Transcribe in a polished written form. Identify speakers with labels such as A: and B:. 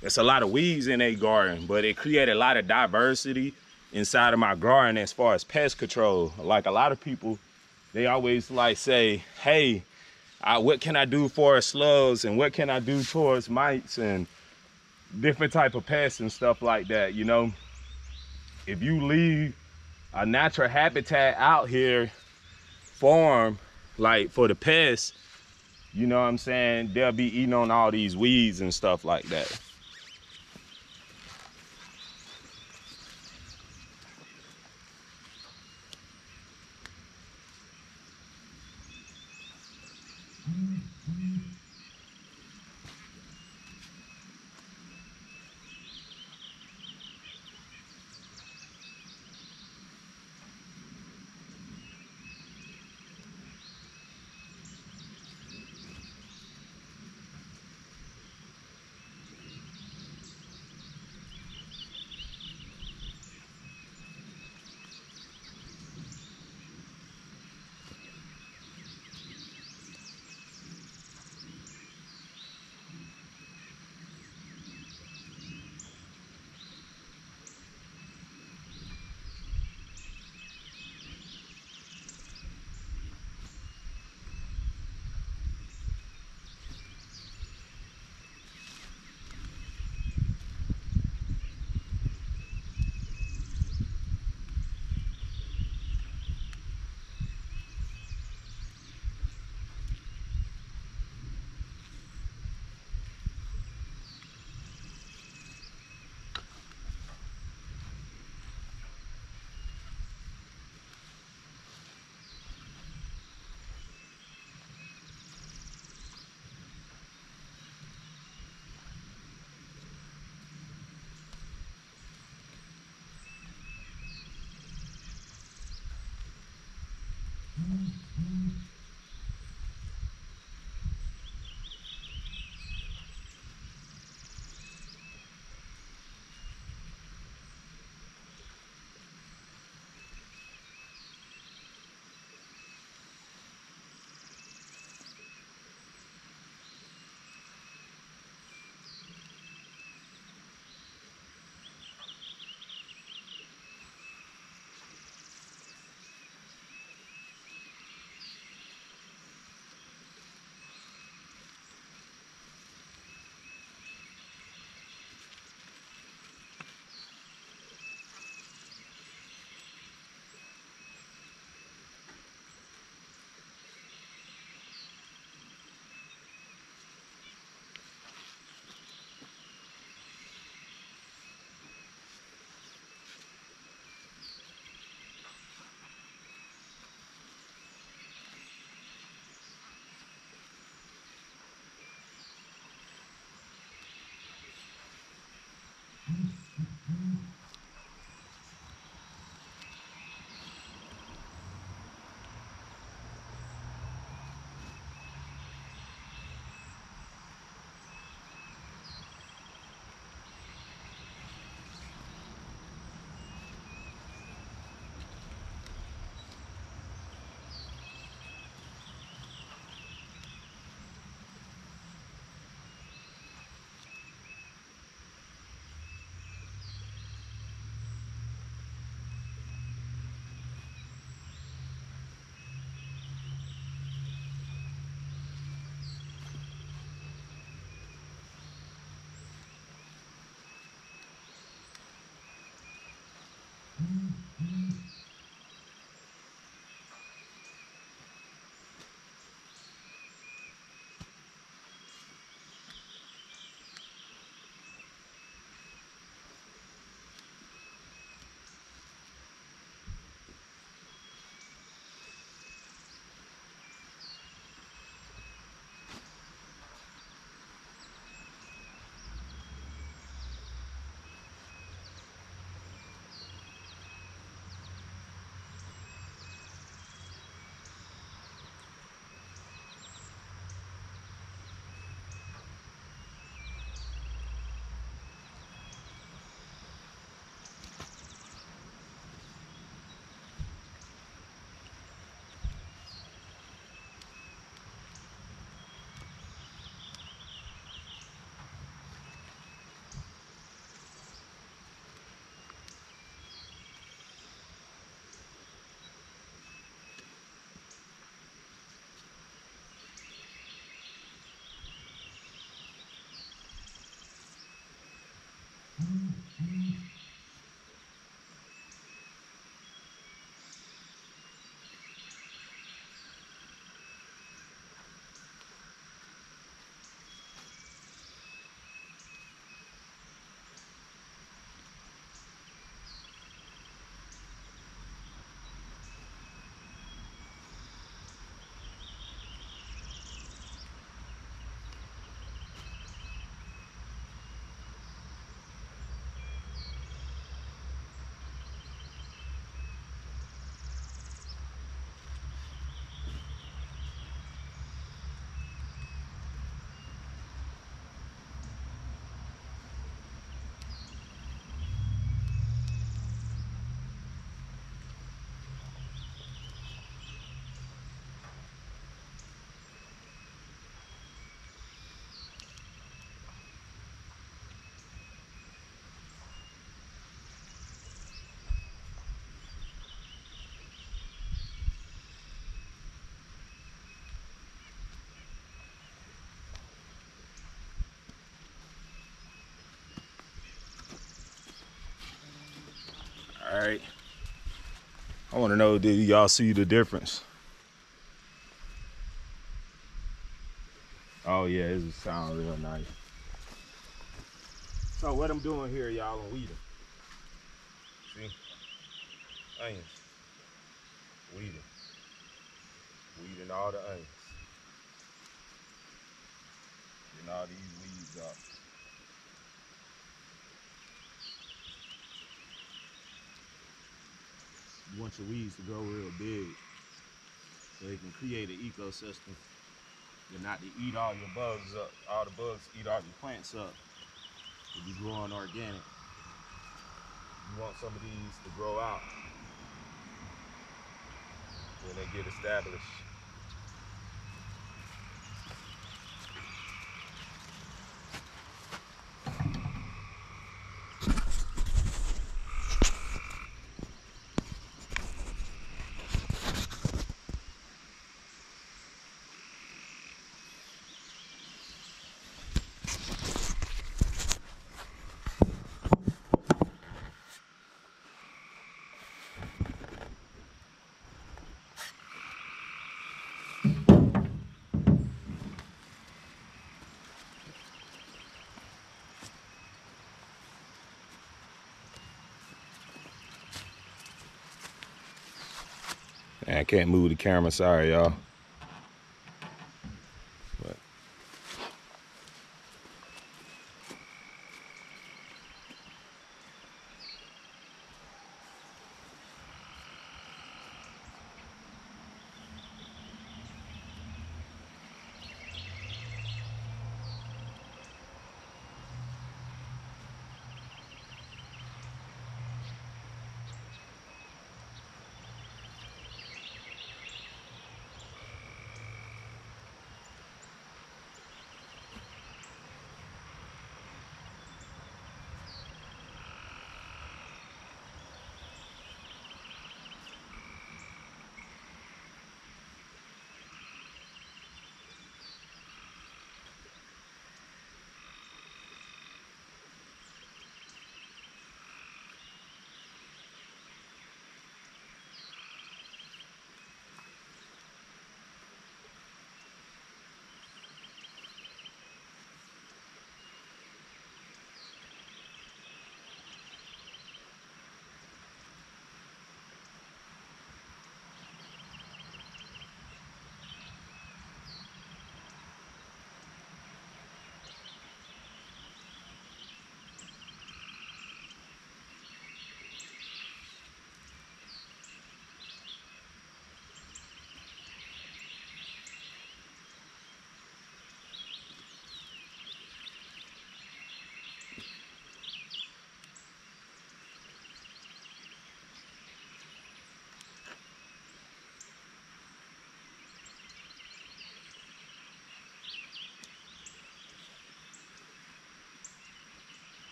A: it's a lot of weeds in a garden, but it created a lot of diversity inside of my garden as far as pest control. Like a lot of people, they always like say, hey, what can I do for slugs and what can I do towards mites and different type of pests and stuff like that. You know, if you leave a natural habitat out here farm, like for the pests, you know what I'm saying, they'll be eating on all these weeds and stuff like that. All right. I want to know, did y'all see the difference? Oh yeah, it sound real nice. So what I'm doing here, y'all, I'm weeding. See? Onions. Weeding. Weeding all the onions. Getting all these weeds up. You want your weeds to grow real big so they can create an ecosystem. You're not to eat all your bugs up. All the bugs eat all your plants up. If you're growing organic, you want some of these to grow out when they get established. I can't move the camera, sorry y'all.